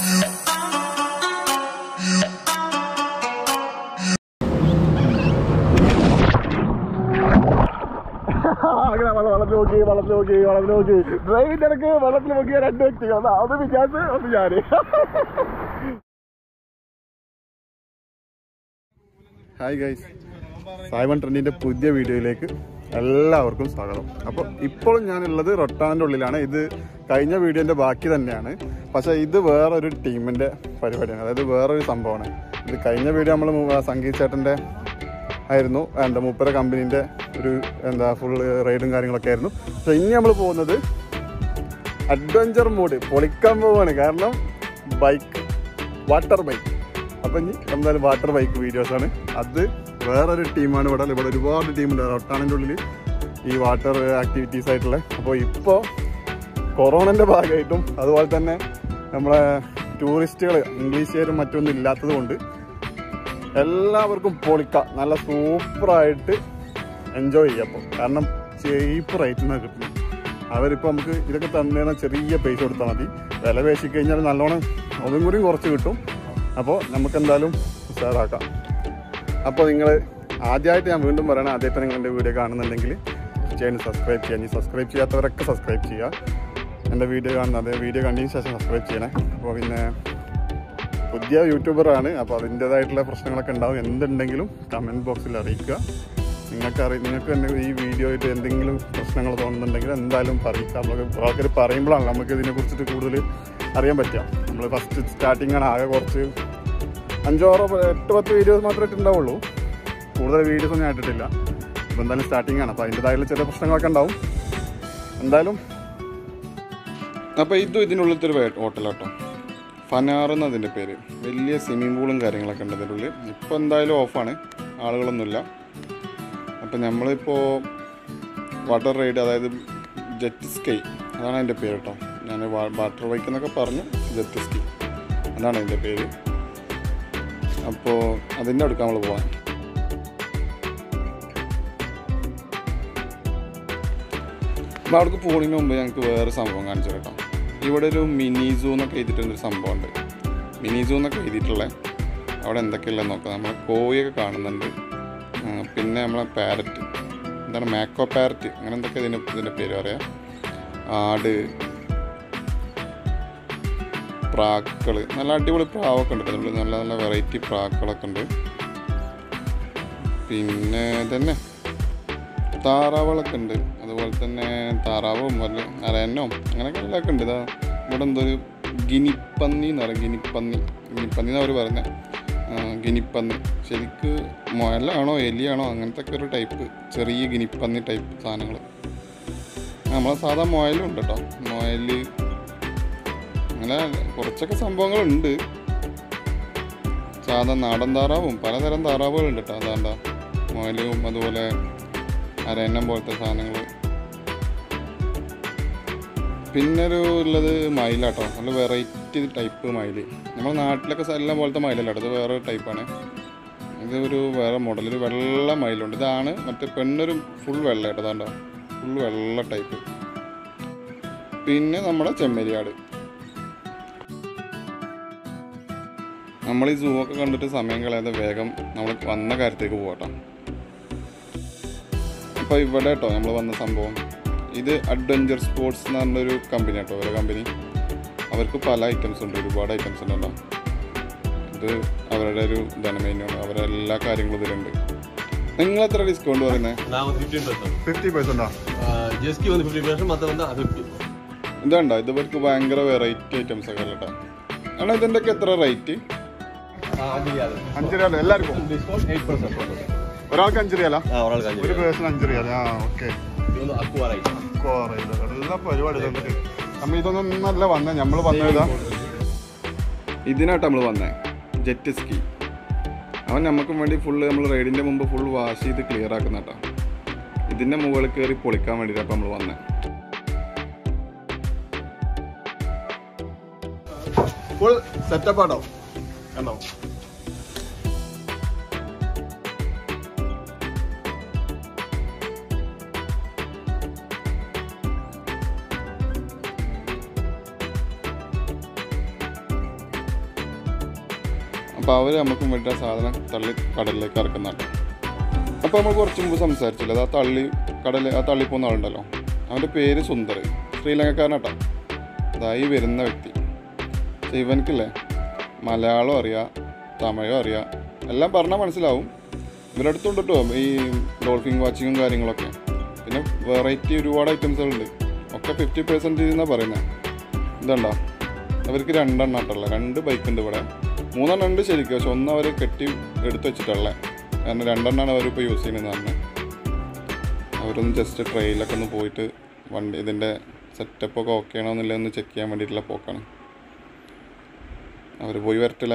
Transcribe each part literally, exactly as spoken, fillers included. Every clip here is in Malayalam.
അങ്ങനെ വെള്ളത്തിൽ നോക്കി വെള്ളത്തിൽ നോക്കി വെള്ളത്തിൽ നോക്കി ഡ്രൈവിന്റെ ഇടയ്ക്ക് വെള്ളത്തിൽ നോക്കിയ രണ്ട് വ്യക്തികൾ അത് വിചാരിച്ച് ഒന്ന് ഞാന്. ഹായ് ഗൈസ്, സായ്മൺ ട്രെൻഡിന്റെ പുതിയ വീഡിയോയിലേക്ക് എല്ലാവർക്കും സ്വാഗതം. അപ്പോൾ ഇപ്പോഴും ഞാനുള്ളത് റൊട്ടാൻ്റെ ഉള്ളിലാണ്. ഇത് കഴിഞ്ഞ വീഡിയോന്റെ ബാക്കി തന്നെയാണ്, പക്ഷേ ഇത് വേറൊരു ടീമിന്റെ പരിപാടിയാണ്, അതായത് വേറൊരു സംഭവമാണ്. ഇത് കഴിഞ്ഞ വീഡിയോ നമ്മൾ സംഗീത് ചേട്ടൻ്റെ ആയിരുന്നു, എന്താ മൂപ്പര കമ്പനീൻ്റെ ഒരു എന്താ ഫുൾ റൈഡും കാര്യങ്ങളൊക്കെ ആയിരുന്നു. പക്ഷെ ഇനി നമ്മൾ പോകുന്നത് അഡ്വഞ്ചർ മോഡ് പൊളിക്കാൻ പോവാണ്. കാരണം ബൈക്ക്, വാട്ടർ ബൈക്ക്. അപ്പം ഇനി എന്തായാലും വാട്ടർ ബൈക്ക് വീഡിയോസാണ്. അത് വേറൊരു ടീമാണ് ഇവിടെ. ഇവിടെ ഒരുപാട് ടീമുണ്ട് റൊട്ടാണിൻ്റെ ഉള്ളിൽ ഈ വാട്ടർ ആക്ടിവിറ്റീസ് ആയിട്ടുള്ള. അപ്പോൾ ഇപ്പോൾ കൊറോണൻ്റെ ഭാഗമായിട്ടും അതുപോലെ തന്നെ നമ്മളെ ടൂറിസ്റ്റുകൾ ഇംഗ്ലീഷുകാരും മറ്റൊന്നും ഇല്ലാത്തത് കൊണ്ട് എല്ലാവർക്കും പൊളിക്കാം, നല്ല സൂപ്പറായിട്ട് എൻജോയ് ചെയ്യാം. അപ്പോൾ കാരണം ചീപ്പ് റേറ്റിനാണ് കിട്ടുന്നത്. അവരിപ്പോൾ നമുക്ക് ഇതൊക്കെ തന്നെയാണ്, ചെറിയ പൈസ കൊടുത്താൽ മതി. വില പേശി കഴിഞ്ഞാൽ നല്ലോണം ഒന്നും കൂടി കുറച്ച് കിട്ടും. അപ്പോൾ നമുക്ക് എന്തായാലും ഉഷാറാക്കാം. അപ്പോൾ നിങ്ങൾ ആദ്യമായിട്ട് ഞാൻ വീണ്ടും പറയണം, ആദ്യമായിട്ട് നിങ്ങൾ എൻ്റെ വീഡിയോ കാണുന്നുണ്ടെങ്കിൽ ചാനൽ സബ്സ്ക്രൈബ് ചെയ്യാം. ഇനി സബ്സ്ക്രൈബ് ചെയ്യാത്തവരൊക്കെ സബ്സ്ക്രൈബ് ചെയ്യുക. എൻ്റെ വീഡിയോ കാണുന്നത് വീഡിയോ കണ്ടതിന് ശേഷം സബ്സ്ക്രൈബ് ചെയ്യണേ. അപ്പോൾ പിന്നെ പുതിയ യൂട്യൂബറാണ്, അപ്പോൾ അതിൻ്റേതായിട്ടുള്ള പ്രശ്നങ്ങളൊക്കെ ഉണ്ടാവും. എന്തുണ്ടെങ്കിലും കമൻറ്റ് ബോക്സിൽ അറിയിക്കുക. നിങ്ങൾക്ക് അറി നിങ്ങൾക്ക് തന്നെ ഈ വീഡിയോ ആയിട്ട് എന്തെങ്കിലും പ്രശ്നങ്ങൾ തോന്നുന്നുണ്ടെങ്കിൽ എന്തായാലും അറിയിക്കുക. നമുക്ക് ആൾക്കാർ പറയുമ്പോഴാണ് നമുക്ക് ഇതിനെക്കുറിച്ചിട്ട് കൂടുതൽ അറിയാൻ പറ്റുക. നമ്മൾ ഫസ്റ്റ് സ്റ്റാർട്ടിങ്ങാണ്, ആകെ കുറച്ച് അഞ്ചോറോ എട്ട് പത്ത് വീഡിയോസ് മാത്രമേ ഇട്ടുണ്ടാവുള്ളൂ, കൂടുതൽ വീഡിയോസ് ഒന്നും ഞാൻ ഇട്ടിട്ടില്ല. അപ്പോൾ എന്തായാലും സ്റ്റാർട്ടിങ്ങാണ്, അപ്പോൾ അതിൻ്റേതായിട്ടുള്ള ചെറിയ പ്രശ്നങ്ങളൊക്കെ ഉണ്ടാവും എന്തായാലും. അപ്പോൾ ഇതും ഇതിനുള്ളിലത്തെ ഒരു ഹോട്ടലാട്ടോ, ഫനാർ എന്നതിൻ്റെ പേര്. വലിയ സ്വിമ്മിംഗ് പൂളും കാര്യങ്ങളൊക്കെ ഉണ്ട് ഇതിൻ്റെ ഉള്ളിൽ. ഇപ്പോൾ എന്തായാലും ഓഫാണ്, ആളുകളൊന്നുമില്ല. അപ്പം നമ്മളിപ്പോൾ വാട്ടർ റൈഡ്, അതായത് ജെറ്റ് സ്കൈ, അതാണ് അതിൻ്റെ പേര് കേട്ടോ. ഞാൻ വാട്ടർ ബൈക്ക് എന്നൊക്കെ പറഞ്ഞു, ജെറ്റ് സ്കൈ അതാണ് അതിൻ്റെ പേര്. അപ്പോൾ അതിൻ്റെ അടുത്ത് നമ്മൾ പോകാം. അപ്പോൾ അവിടേക്ക് പോകുന്നതിന് മുമ്പ് ഞങ്ങൾക്ക് വേറെ സംഭവം കാണിച്ചു കേട്ടോ. ഇവിടെ ഒരു മിനി സൂ എന്നൊക്കെ എഴുതിയിട്ടൊരു സംഭവമുണ്ട്. മിനി സൂ എന്നൊക്കെ എഴുതിയിട്ടുള്ള അവിടെ എന്തൊക്കെയല്ല നോക്കാം. നമ്മൾ കോഴിയൊക്കെ കാണുന്നുണ്ട്, പിന്നെ നമ്മളെ പാരറ്റ്, എന്താണ് മാക്കോ പാരറ്റ്, അങ്ങനെ എന്തൊക്കെ ഇതിന് ഇതിൻ്റെ പേര് പറയാം. ആട്, പ്രാക്കൾ, നല്ല അടിപൊളി പ്രാവൊക്കെ ഉണ്ട് അതിനുള്ളിൽ. നല്ല നല്ല വെറൈറ്റി പ്രാക്കളൊക്കെ ഉണ്ട്. പിന്നെ തന്നെ താറാവുകളൊക്കെ ഉണ്ട്. അതുപോലെ തന്നെ താറാവും വല്ല അരയന്നോ അങ്ങനെയൊക്കെ എല്ലാം ഉണ്ട്. ഇതാ ഇവിടെ എന്തോ ഒരു ഗിനിപ്പന്നി എന്ന് പറയും, ഗിനിപ്പന്നി ഗിനിപ്പന്നി എന്ന് അവർ പറയുന്നത്. ഗിനിപ്പന്നി ശരിക്ക് മുയലാണോ എലിയാണോ അങ്ങനത്തെ ഒക്കെ ഒരു ടൈപ്പ്, ചെറിയ ഗിനിപ്പന്നി ടൈപ്പ് സാധനങ്ങൾ. നമ്മളെ സാധാ മുയലും ഉണ്ട് കേട്ടോ, മുയൽ, അങ്ങനെ കുറച്ചൊക്കെ സംഭവങ്ങളുണ്ട്. സാധാ നാടൻ താറാവും പലതരം താറാവുകളുണ്ട് കേട്ടോ. അതാണ്ടാ മുയലും അതുപോലെ അരയന്നം പോലത്തെ സാധനങ്ങൾ. പിന്നെ ഒരു ഉള്ളത് മയിലാട്ടോ, നല്ല വെറൈറ്റി ടൈപ്പ് മയിൽ. നമ്മുടെ നാട്ടിലൊക്കെ എല്ലാം പോലത്തെ മയിലല്ല, ഇത് വേറെ ടൈപ്പാണ്. ഇത് ഒരു വേറെ മോഡൽ, ഒരു വെള്ള മയിലുണ്ട്. ഇതാണ് മറ്റേ പെണ്ണൊരു ഫുൾ വെള്ള കേട്ടോ, അതാണ്ടോ ഫുൾ വെള്ള ടൈപ്പ്. പിന്നെ നമ്മുടെ ചെമ്മരിയാട്. നമ്മൾ ഈ സൂ ഒക്കെ കണ്ടിട്ട് സമയം കളയാതെ വേഗം നമ്മൾ വന്ന കാര്യത്തേക്ക് പോകട്ടോ. അപ്പോൾ ഇവിടെ കേട്ടോ നമ്മൾ വന്ന സംഭവം, ഇത് അഡ്വഞ്ചർ സ്പോർട്സ് എന്ന് പറഞ്ഞൊരു കമ്പനി കേട്ടോ, ഒരു കമ്പനി. അവർക്ക് പല ഐറ്റംസ് ഉണ്ട്, ഒരുപാട് ഐറ്റംസ് ഉണ്ടല്ലോ. ഇത് അവരുടെ ഒരു ധനമേന്യാണ്, അവരുടെ എല്ലാ കാര്യങ്ങളും ഇതിലുണ്ട്. നിങ്ങൾ എത്ര ഡിസ്കൗണ്ട് പറയുന്നത്? ഇതാണ്ടോ, ഇത് ഇവർക്ക് ഭയങ്കര വെറൈറ്റി ഐറ്റംസ് ഒക്കെ കേട്ടോ. ആണോ ഇതിൻ്റെ ഒക്കെ എത്ര റേറ്റ്? അഞ്ച് രൂപ എല്ലാവർക്കും, ഒരാൾക്ക് അഞ്ച് രൂപ, ഒരു പേഴ്സൺ അഞ്ച് രൂപ. ആ ഓക്കെ, എല്ലാ പരിപാടി നമ്മൾ ഇതൊന്നും നല്ല വന്നേ. നമ്മൾ വന്നതാ ഇതിനായിട്ട് നമ്മൾ വന്നേ, ജെറ്റ് സ്കി. അവൻ നമുക്കും വേണ്ടി ഫുള്ള് നമ്മൾ റൈഡിൻ്റെ മുമ്പ് ഫുൾ വാഷ് ചെയ്ത് ക്ലിയർ ആക്കുന്ന കേട്ടോ. ഇതിൻ്റെ മുകളിൽ കയറി പൊളിക്കാൻ വേണ്ടിയിട്ട് അപ്പം നമ്മൾ വന്നേ. ഫുൾ സെറ്റപ്പ് ആണോ കണ്ടോ? അപ്പോൾ അവർ നമുക്ക് വേണ്ടി ആ സാധനം തള്ളി കടലിലേക്ക് ഇറക്കുന്നുണ്ട്. അപ്പോൾ നമ്മൾ കുറച്ച് മുമ്പ് സംസാരിച്ചില്ല, അത് ആ തള്ളി കടൽ ആ തള്ളിപ്പോകുന്ന ആളുണ്ടല്ലോ, അവൻ്റെ പേര് സുന്ദർ, ശ്രീലങ്കക്കാരനാട്ടോ. അതായി വരുന്ന വ്യക്തി. പക്ഷേ ഇവനക്കില്ലേ മലയാളം അറിയാം, തമിഴോ അറിയാം, എല്ലാം പറഞ്ഞാൽ മനസ്സിലാവും. ഇവരടുത്തുണ്ട് കേട്ടോ ഈ ഡോൾഫിൻ വാച്ചിങ്ങും കാര്യങ്ങളൊക്കെ. പിന്നെ വെറൈറ്റി ഒരുപാട് ഐറ്റംസുകളുണ്ട്. ഒക്കെ ഫിഫ്റ്റി പെർസെൻറ്റേജ് എന്നാണ് പറയുന്നത്. ഇതുണ്ടോ, അവർക്ക് രണ്ടെണ്ണം ആട്ടുള്ള രണ്ട് ബൈക്കുണ്ട് ഇവിടെ. മൂന്നെണ്ണം ഉണ്ട് ശരിക്കും, പക്ഷെ ഒന്ന് അവർ കെട്ടി എടുത്ത് വെച്ചിട്ടുള്ളത്. കാരണം രണ്ടെണ്ണമാണ് അവരിപ്പോൾ യൂസ് ചെയ്യുന്നതെന്ന് പറഞ്ഞത്. അവരൊന്ന് ജസ്റ്റ് ട്രെയിലൊക്കെ ഒന്ന് പോയിട്ട് വണ്ടി ഇതിൻ്റെ സെറ്റപ്പൊക്കെ ഓക്കെ ആണോ എന്നില്ല ഒന്ന് ചെക്ക് ചെയ്യാൻ വേണ്ടിയിട്ടുള്ള പോക്കാണ്. അവർ പോയി വരട്ടില്ലേ.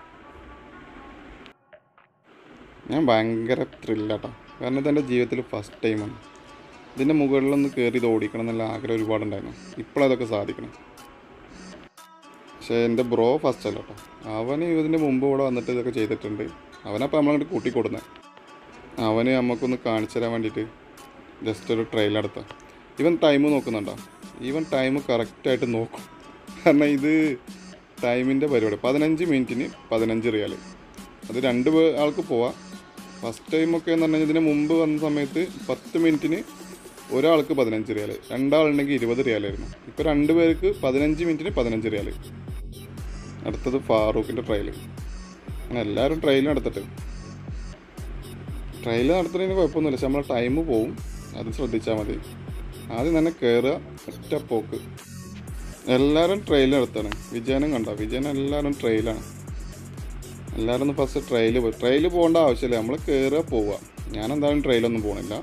ഞാൻ ഭയങ്കര ത്രില്ലാട്ടോ, കാരണം ഇതെൻ്റെ ജീവിതത്തിൽ ഫസ്റ്റ് ടൈമാണ്. ഇതിൻ്റെ മുകളിലൊന്ന് കയറി ഇത് ഓടിക്കണം എന്നുള്ള ആഗ്രഹം ഒരുപാടുണ്ടായിരുന്നു. ഇപ്പോഴതൊക്കെ സാധിക്കണം. പക്ഷേ എൻ്റെ ബ്രോ ഫസ്റ്റ് അല്ല കേട്ടോ. അവന് ഇതിൻ്റെ മുമ്പ് ഇവിടെ വന്നിട്ട് ഇതൊക്കെ ചെയ്തിട്ടുണ്ട്. അവനപ്പോൾ നമ്മളങ്ങോട്ട് കൂട്ടിക്കൊടുന്നത്. അവന് നമുക്കൊന്ന് കാണിച്ചു തരാൻ വേണ്ടിയിട്ട് ജസ്റ്റ് ഒരു ട്രെയിൽ എടുത്താൽ. ഇവൻ ടൈം നോക്കുന്നുണ്ടോ? ഈവൻ ടൈം കറക്റ്റായിട്ട് നോക്കും. കാരണം ഇത് ടൈമിൻ്റെ പരിപാടി. പതിനഞ്ച് മിനിറ്റിന് പതിനഞ്ച് റിയാൽ. അത് രണ്ട് ആൾക്ക് പോവാം. ഫസ്റ്റ് ടൈമൊക്കെ എന്ന് പറഞ്ഞാൽ ഇതിന് മുമ്പ് വന്ന സമയത്ത് പത്ത് മിനിറ്റിന് ഒരാൾക്ക് പതിനഞ്ച് റിയാൽ, രണ്ടാളുണ്ടെങ്കിൽ ഇരുപത് റിയാലായിരുന്നു. ഇപ്പോൾ രണ്ട് പേർക്ക് പതിനഞ്ച് മിനിറ്റിന് പതിനഞ്ച് റിയാൽ. അടുത്തത് ഫാറൂഖിൻ്റെ ട്രയൽ. അങ്ങനെ എല്ലാവരും ട്രയൽ നടത്തിട്ട് ട്രയൽ നടത്തുന്നതിന് കുഴപ്പമൊന്നുമില്ല. പക്ഷെ നമ്മളെ ടൈം പോവും, അത് ശ്രദ്ധിച്ചാൽ മതി. ആദ്യം തന്നെ കയറുക, ഒറ്റ പോക്ക്. എല്ലാവരും ട്രയൽ നടത്താണ്. വിജയനും കണ്ടോ, വിജയൻ എല്ലാവരും ട്രയലാണ്. എല്ലാവരും ഒന്ന് ഫസ്റ്റ് ട്രയൽ പോയി. ട്രയൽ പോകേണ്ട ആവശ്യമില്ല, നമ്മൾ കയറുക പോവുക. ഞാനെന്തായാലും ട്രയലൊന്നും പോകണില്ല.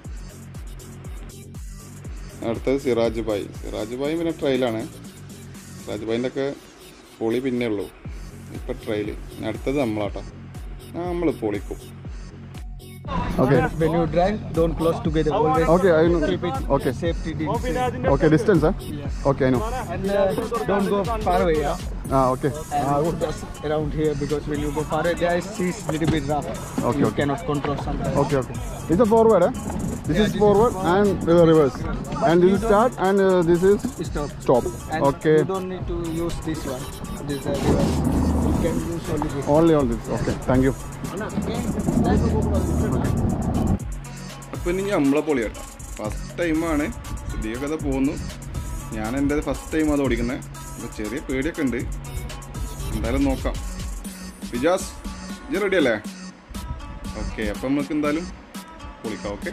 അടുത്തത് സിറാജ് ഭായ്. സിറാജ് ഭായ് പിന്നെ ട്രയലാണ്. സിറാജ് ഭായിൻ്റെ ഒക്കെ പൊളി പിന്നെ ഉള്ളൂ. ഇപ്പം ട്രയൽ. അടുത്തത് നമ്മളാട്ടോ, നമ്മൾ പൊളിക്കും. Okay. When you drive, don't close together. Always Okay, I know. keep it Okay. safety distance. Okay, distance, huh? Yes. Okay, I know. And uh, don't go far away. Yeah. Ah, okay. And just around here, because when you go far away, there is sea little bit rough. Okay, You okay. cannot control sometimes. Okay, okay. This is forward, eh? This Yeah, is this forward is and uh, reverse. And this is start and uh, this is Stop. stop. And Okay. you don't need to use this one. This uh, reverse. You can use only this. Only all this. Okay, thank you. അപ്പോൾ ഇനി നമ്മളെ പൊളി കേട്ടോ. ഫസ്റ്റ് ടൈമാണ് പുതിയ കഥ പോകുന്നു. ഞാൻ എൻ്റെ ഫസ്റ്റ് ടൈം അത് ഓടിക്കുന്നത്. അപ്പോൾ ചെറിയ പേടിയൊക്കെ ഉണ്ട്. എന്തായാലും നോക്കാം. വിജാസ്, ഇത് റെഡി അല്ലേ? ഓക്കെ, അപ്പം നമുക്ക് എന്തായാലും പൊളിക്കാം. ഓക്കെ.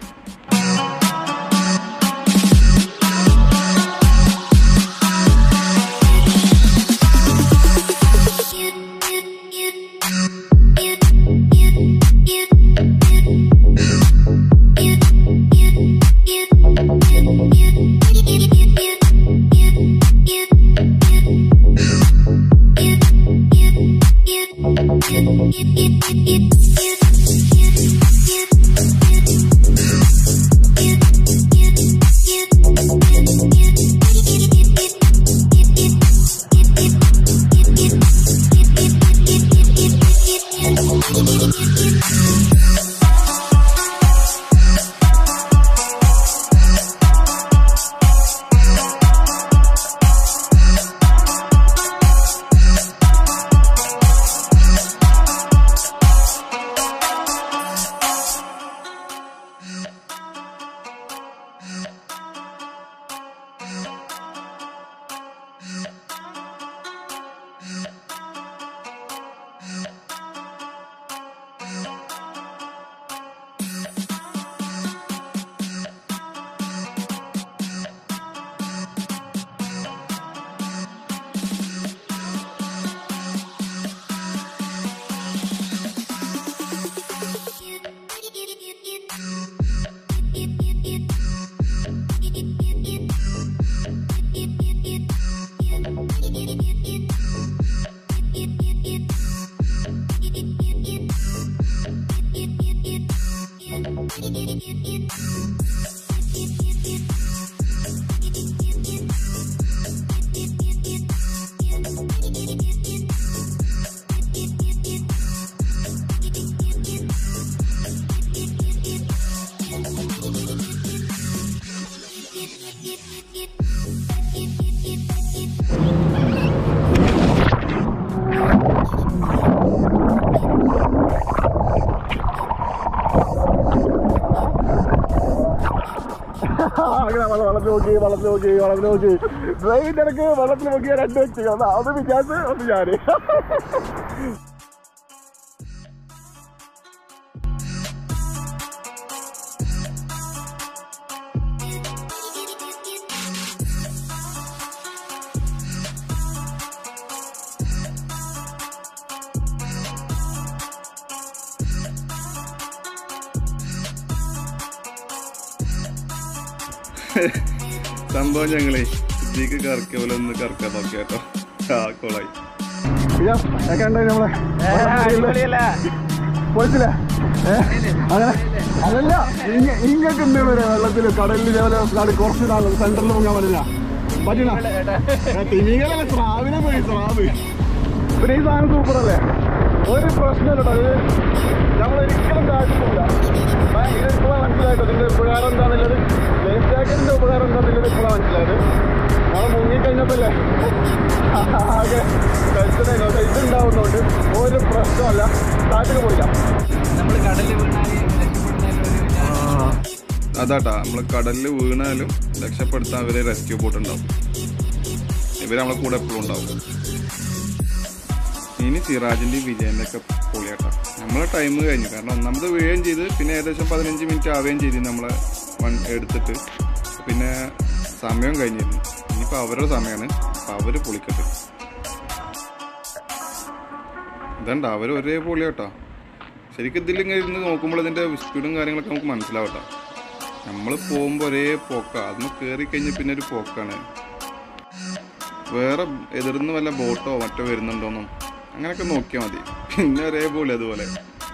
വെള്ളത്തിൽ നോക്കി വെള്ളത്തിൽ നോക്കി വെള്ളത്തിൽ നോക്കി ഡ്രൈവിന്റെ ഇടയ്ക്ക് വെള്ളത്തിൽ നോക്കിയ രണ്ട് വ്യക്തി ഒന്ന് അത് വിചാരിച്ച് ഒന്ന് ഞാന് സംഭവം ഞങ്ങളെ ഇതിക്ക് കറക്കിയ പോലെ ഒന്ന് കറക്കാൻ നോക്കിയ കേട്ടോ ആ കോളായി പൊളിച്ചില്ലേ അങ്ങനെ അതല്ല ഇങ്ങക്ക് എന്താണ് വെള്ളത്തില് കടലിൽ കുറച്ച് നാൾ സെന്ററിൽ പോകാൻ പറ്റില്ല പറ്റണ തിമികളല്ല സ്രാവിനെ പോയി സ്രാവ് പിന്നെ ഈ സാധനം സൂപ്പർ അല്ലേ ഒരു പ്രശ്നമില്ല അത് ഞങ്ങളൊരിക്കലും കാട്ടില്ല ഇപ്പോഴാണ് മനസ്സിലായിട്ടോ ഇതിന്റെ ഉപകാരം എന്താണെന്നുള്ളത് ലൈഫ് ജാക്കറ്റിന്റെ ഉപകാരം എന്താണെന്നുള്ളത് ഇപ്പോഴാണ് മനസ്സിലായത് ഞങ്ങൾ മുങ്ങിക്കഴിഞ്ഞപ്പോഴല്ലേ ആകെ കഴിച്ചതോ ഇതുണ്ടാവുന്നതുകൊണ്ട് ഒരു പ്രശ്നമല്ല കാട്ടിൽ പോയില്ല നമ്മൾ കടലിൽ അതാട്ടാ നമ്മള് കടലിൽ വീണാലും രക്ഷപ്പെടുത്താൻ അവരെ റെസ്ക്യൂ ബോട്ട് ഉണ്ടാവും ഇവര് നമ്മളെ കൂടെ എപ്പോഴും ഉണ്ടാവും ഇനി സിറാജിന്റെ വിജയന്റെ ഒക്കെ പൊളിയാട്ടാ നമ്മളെ ടൈം കഴിഞ്ഞു കാരണം ഒന്നാമത് വീഴുകയും ചെയ്ത് പിന്നെ ഏകദേശം പതിനഞ്ച് മിനിറ്റ് ആവുകയും ചെയ്തു നമ്മളെ വൺ എടുത്തിട്ട് പിന്നെ സമയം കഴിഞ്ഞിരുന്നു ഇനിയിപ്പോൾ അവരുടെ സമയമാണ് അപ്പം അവര് പൊളിക്കട്ടെ ഇതണ്ട അവർ ഒരേ പൊളിയാട്ടോ ശരിക്കും ഇതിലിങ്ങനെ ഇരുന്ന് നോക്കുമ്പോൾ ഇതിന്റെ സ്പീഡും കാര്യങ്ങളൊക്കെ നമുക്ക് മനസ്സിലാവട്ടോ നമ്മൾ പോകുമ്പോൾ ഒരേ പോക്കാ അതൊന്ന് കയറി കഴിഞ്ഞ് പിന്നെ ഒരു പോക്കാണ് വേറെ എതിർന്ന് വല്ല ബോട്ടോ മറ്റോ വരുന്നുണ്ടോന്നും അങ്ങനെയൊക്കെ നോക്കിയാൽ മതി പിന്നെ ഒരേപോലെ അതുപോലെ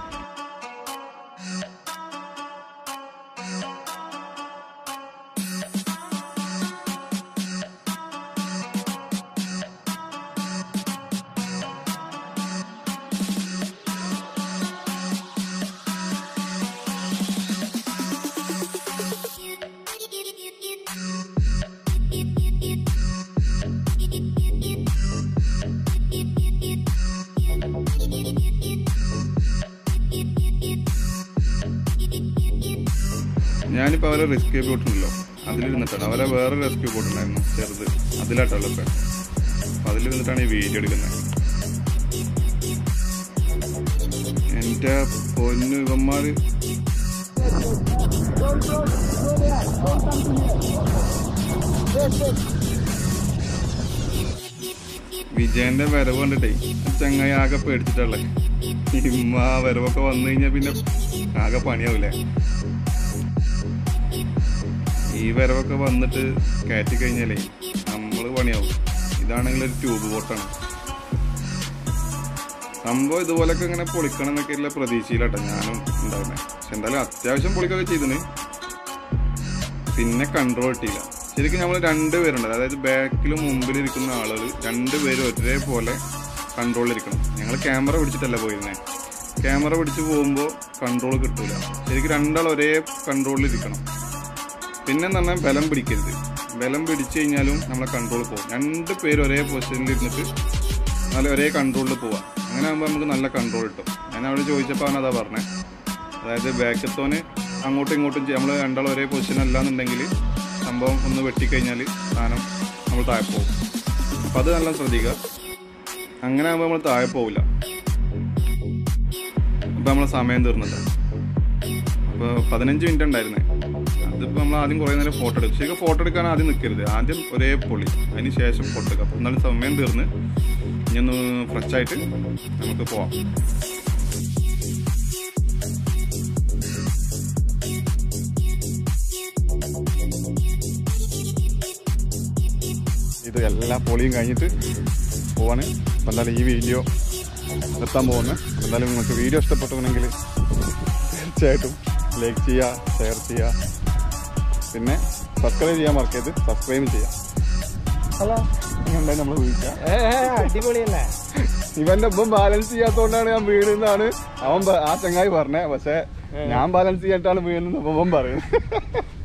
ഞാനിപ്പോൾ അവരെ റെസ്ക്യൂ ബോട്ട് ഉണ്ടല്ലോ അതിലിരുന്നിട്ടാണ് അവരെ വേറെ റെസ്ക്യൂ ബോട്ട് ഉണ്ടായിരുന്നു ചെറുത് അതിലാട്ടുള്ളൂ ഇപ്പം അപ്പം അതിലിരുന്നിട്ടാണ് ഈ വീഡിയോ എടുക്കുന്നത് എൻ്റെ പൊന്നു ഇവന്മാർ വിജയന്റെ വരവ് കണ്ടിട്ടേ ചങ്ങായി ആകെ പേടിച്ചിട്ടുള്ളേ ഇമ്മ വരവൊക്കെ വന്നു കഴിഞ്ഞാൽ പിന്നെ ആകെ പണിയാവൂലേ ഈ വരവൊക്കെ വന്നിട്ട് കയറ്റി കഴിഞ്ഞാലേ നമ്മള് പണിയാവും ഇതാണെങ്കിൽ ഒരു ട്യൂബ് ബോട്ടാണ് സംഭവം ഇതുപോലൊക്കെ ഇങ്ങനെ പൊളിക്കണം എന്നൊക്കെ ഉള്ള പ്രതീക്ഷയിലാട്ടോ ഞാനും ഉണ്ടായിരുന്നത് പക്ഷെ എന്തായാലും അത്യാവശ്യം പൊളിക്കൊക്കെ ചെയ്തിന് പിന്നെ കൺട്രോൾ കിട്ടിയില്ല ശരിക്കും നമ്മൾ രണ്ടുപേരുണ്ട് അതായത് ബാക്കിലും മുമ്പിൽ ഇരിക്കുന്ന ആളുകൾ രണ്ടുപേരും ഒരേപോലെ കൺട്രോളിലിരിക്കണം ഞങ്ങൾ ക്യാമറ പിടിച്ചിട്ടല്ല പോയിരുന്നേ ക്യാമറ പിടിച്ച് പോകുമ്പോൾ കൺട്രോൾ കിട്ടൂല ശരിക്കും രണ്ടാൾ ഒരേ കൺട്രോളിലിരിക്കണം പിന്നെന്ന് പറഞ്ഞാൽ ബലം പിടിക്കരുത് ബലം പിടിച്ചു കഴിഞ്ഞാലും നമ്മളെ കൺട്രോൾ പോകും രണ്ട് പേര് ഒരേ പൊസിഷനിൽ ഇരുന്നിട്ട് നല്ല ഒരേ കൺട്രോളിൽ പോവാം അങ്ങനെ ആകുമ്പോൾ നമുക്ക് നല്ല കൺട്രോൾ കിട്ടും ഞാൻ അവിടെ ചോദിച്ചപ്പോൾ അവൻ അതാ പറഞ്ഞത് അതായത് ബാക്കത്തോന് അങ്ങോട്ടും ഇങ്ങോട്ടും നമ്മൾ രണ്ടാൾ ഒരേ പൊസിഷൻ അല്ലാന്നുണ്ടെങ്കിൽ സംഭവം ഒന്ന് വെട്ടിക്കഴിഞ്ഞാൽ സാധനം നമ്മൾ താഴെ പോകും അപ്പം അത് നല്ല ശ്രദ്ധിക്കുക അങ്ങനെ ആകുമ്പോൾ നമ്മൾ താഴെ പോവില്ല അപ്പം നമ്മളെ സമയം തീർന്നില്ല അപ്പോൾ പതിനഞ്ച് മിനിറ്റ് ഉണ്ടായിരുന്നേ അതിപ്പോൾ നമ്മൾ ആദ്യം കുറേ നേരം ഫോട്ടോ എടുക്കും ശരിക്കും ഫോട്ടോ എടുക്കാൻ ആദ്യം നിൽക്കരുത് ആദ്യം ഒരേ പൊളി അതിന് ശേഷം ഫോട്ടോ എടുക്കാം അപ്പം എന്നാലും സമയം തീർന്ന് ഇനി ഒന്ന് ഫ്രഷായിട്ട് നമുക്ക് പോവാം ഇത് എല്ലാ പൊളിയും കഴിഞ്ഞിട്ട് പോവാണ് അപ്പം എന്തായാലും ഈ വീഡിയോ നിർത്താൻ പോകുന്നത് എന്തായാലും നിങ്ങൾക്ക് വീഡിയോ ഇഷ്ടപ്പെട്ടുണ്ടെങ്കിൽ തീർച്ചയായിട്ടും ലൈക്ക് ചെയ്യുക ഷെയർ ചെയ്യുക പിന്നെ സബ്സ്ക്രൈബ് ചെയ്യാൻ മറക്കരുത് സബ്സ്ക്രൈബ് ചെയ്യാം ഹലോ ഉണ്ടായി നമ്മൾ വിളിക്കാം അടിപൊളിയല്ലേ ഇവന്റെ ഒപ്പം ബാലൻസ് ചെയ്യാത്തോണ്ടാണ് ഞാൻ വീഴുന്നതാണ് അവൻ ആ ചങ്ങായി പറഞ്ഞേ പക്ഷെ ഞാൻ ബാലൻസ് ചെയ്യാനായിട്ടാണ് വീഴുന്നത് അവൻ പറയുന്നത്